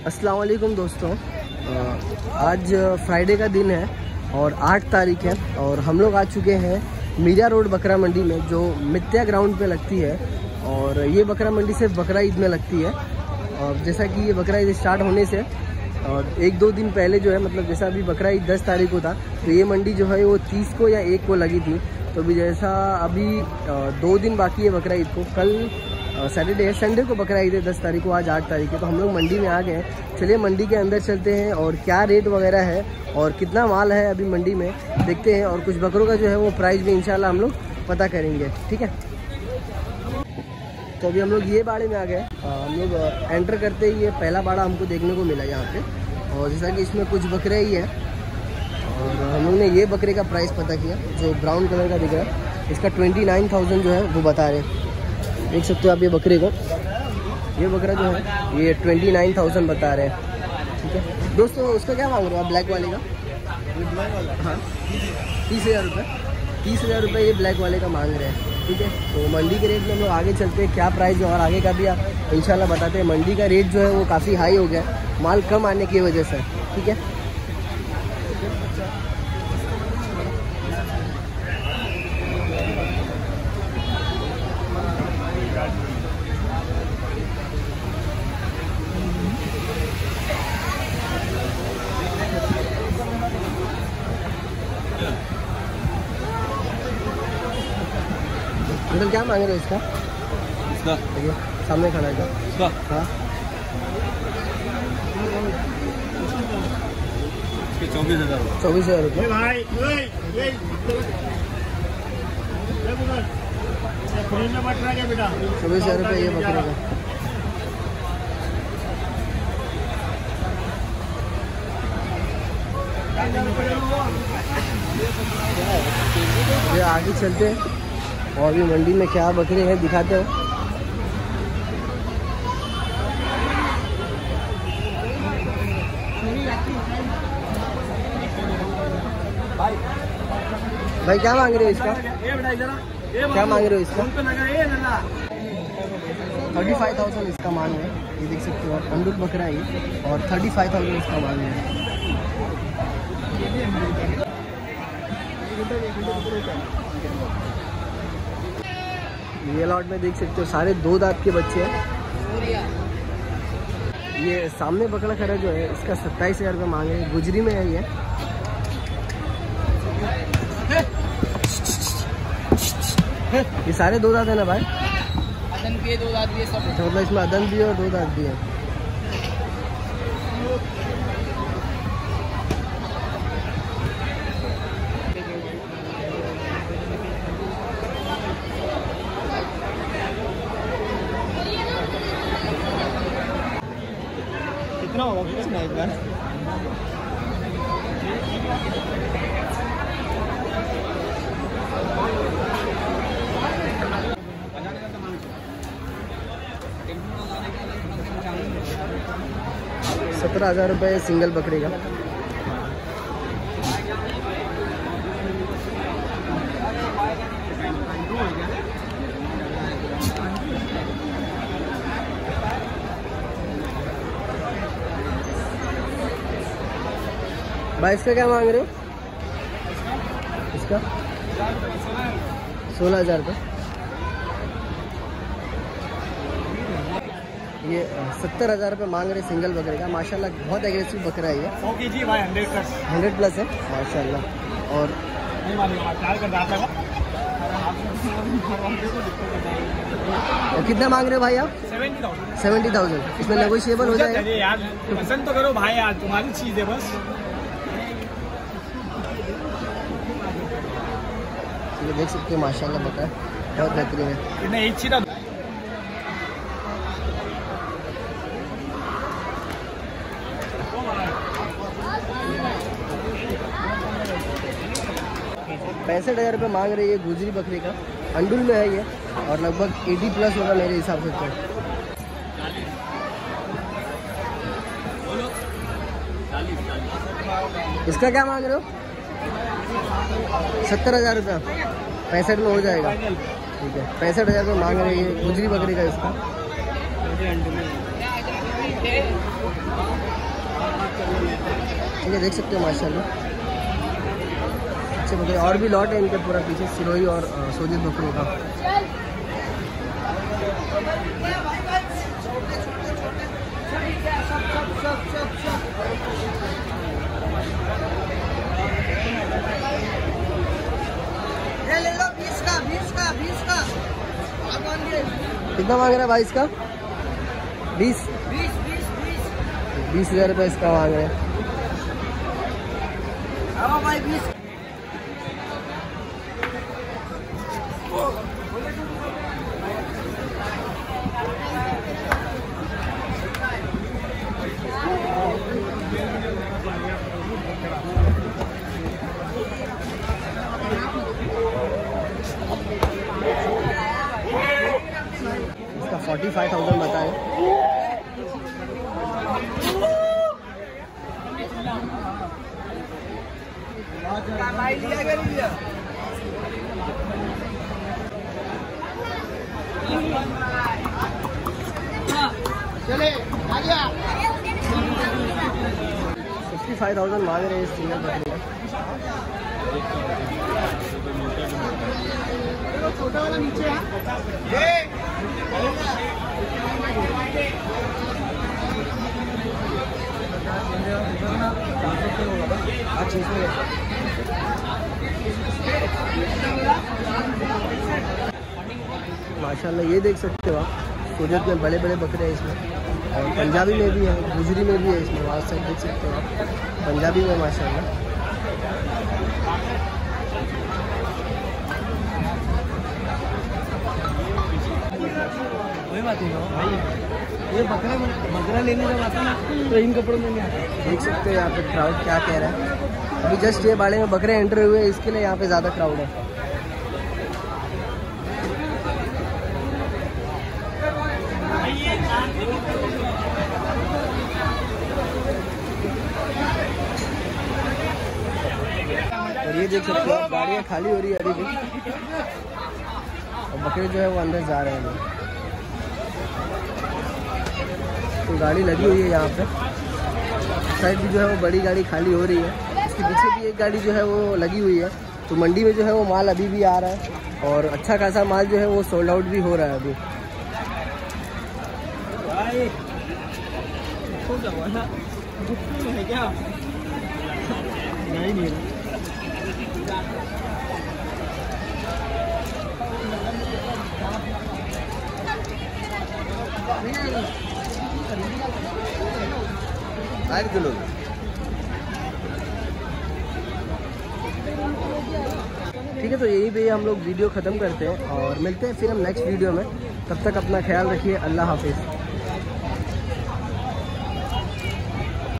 अस्सलाम वालेकुम दोस्तों, आज फ्राइडे का दिन है और 8 तारीख है और हम लोग आ चुके हैं मीरा रोड बकरा मंडी में, जो मित्या ग्राउंड पे लगती है। और ये बकरा मंडी सिर्फ बकरा ईद में लगती है। और जैसा कि ये बकरा ईद स्टार्ट होने से और 1-2 दिन पहले जो है, मतलब जैसा अभी बकरा ईद 10 तारीख को था, तो ये मंडी जो है वो 30 को या 1 को लगी थी। तो भी जैसा अभी 2 दिन बाकी है बकरा ईद को, कल सैटरडे है, संडे को बकरा ईद है 10 तारीख को, आज 8 तारीख है। तो हम लोग मंडी में आ गए हैं। चलिए मंडी के अंदर चलते हैं और क्या रेट वगैरह है और कितना माल है अभी मंडी में देखते हैं। और कुछ बकरों का जो है वो प्राइस भी इंशाल्लाह हम लोग पता करेंगे, ठीक है। तो अभी हम लोग ये बाड़े में आ गए। हम लोग एंटर करते ही ये पहला बाड़ा हमको देखने को मिला यहाँ पे। और जैसा कि इसमें कुछ बकरे ही हैं और हम लोग ने ये बकरे का प्राइस पता किया, जो ब्राउन कलर का दिख रहा है। इसका 29,000 जो है वो बता रहे हैं। देख सकते हो आप ये बकरे को, ये बकरा जो है ये 29,000 बता रहे हैं, ठीक है दोस्तों। उसका क्या मांग रहे हो आप ब्लैक वाले का? ये ब्लैक वाला, हाँ 30,000 रुपये, 30,000 रुपये ये ब्लैक वाले का मांग रहे हैं, ठीक है। तो मंडी के रेट में हम लोग आगे चलते हैं, क्या प्राइस है और आगे का भी इंशाल्लाह बताते हैं। मंडी का रेट जो है वो काफ़ी हाई हो गया है, माल कम आने की वजह से, ठीक है। अंकल क्या मांग रहे हो इसका? देखिए सामने खड़ा है इसका, हाँ 24,000 रुपये। 24,000 रुपये ये बकरे का। ये आगे चलते हैं और अभी मंडी में क्या बकरे हैं दिखाते हैं। भाई क्या मांग रहे हो इसका? क्या मांग रहे हो इसका? 35,000 इसका मांग है। ये देख सकते हो अंडुल बकरा है और 35,000 इसका मांग है। ये लॉट में देख सकते हो सारे 2 दांत के बच्चे हैं। ये सामने बकरा खड़ा जो है इसका 27,000 रुपये मांग रहे हैं, गुजरी में है ये। ये सारे 2 दांत है ना भाई? अदन भी है, 2 दांत भी है सब। मतलब इसमें अदन भी है और 2 दांत भी है। कितना होगा कुछ नहीं एक बार? ₹17,000 रुपये सिंगल बकरे का। भाई इसका क्या मांग रहे हो? इसका 16,000 रुपये। ये 70,000 रुपये मांग रहे सिंगल बकरे का। माशाल्लाह बहुत एग्रेसिव बकरा है ये। 100 प्लस है माशाल्लाह। और कितना मांग रहे हो भाई आप? 70,000। इसमें नेगोशिएबल हो जाएगा यार? पसंद तो करो भाई यार, तुम्हारी चीज़ है बस। देख सकते हो माशाल्लाह बकरा बहुत बेहतरीन है। एक चीज़ ₹65,000 रुपये मांग रही है गुजरी बकरी का। अंडुल में है ये और लगभग 80 प्लस होगा मेरे हिसाब से। तो इसका क्या मांग रहे हो? 70,000 रुपया। 65 में हो जाएगा, ठीक है। 65,000 रुपये मांग रहे हैं गुजरी बकरी का इसका। ठीक है, देख सकते हो माशाल्लाह अच्छे बकरे। और भी लॉट है इनके पूरा पीछे सिरोही और सोजित बकरों का। ले लो 20 का। कितना मांग रहा है भाई इसका? 20,000 रुपये इसका मांग रहे हैं। भाई 20। इसका 45,000 बताए। चले आ गया। 65,000 मांग रहे हैं इस सिंगल बकरी का। छोटा वाला नीचे है। माशाल्लाह ये देख सकते हो आप, सूरत में बड़े बड़े बकरे हैं इसमें, और पंजाबी में भी है, गुजरी में भी है इसमें। वहाँ से देख सकते हो आप पंजाबी में माशाल्लाह। वही बात है भाई, ये बकरा लेने जब आता ना तो इन कपड़ों में नहीं आता। देख सकते हो यहाँ पे क्राउड क्या कह रहा है। अभी जस्ट ये बाड़े में बकरे एंटर हुए हैं, इसके लिए यहाँ पे ज़्यादा क्राउड है। और ये देख सकते हो गाड़ियाँ खाली हो रही है अभी भी, और बकरे जो है वो अंदर जा रहे हैं। तो गाड़ी लगी हुई है यहाँ पे, साइड भी जो है वो बड़ी गाड़ी खाली हो रही है। इसके पीछे भी एक गाड़ी जो है वो लगी हुई है। तो मंडी में जो है वो माल अभी भी आ रहा है, और अच्छा खासा माल जो है वो सोल्ड आउट भी हो रहा है अभी। है क्या? नहीं किलो। ठीक है, तो यहीं पे हम लोग वीडियो ख़त्म करते हैं और मिलते हैं फिर हम नेक्स्ट वीडियो में। तब तक अपना ख्याल रखिए। अल्लाह हाफिज़।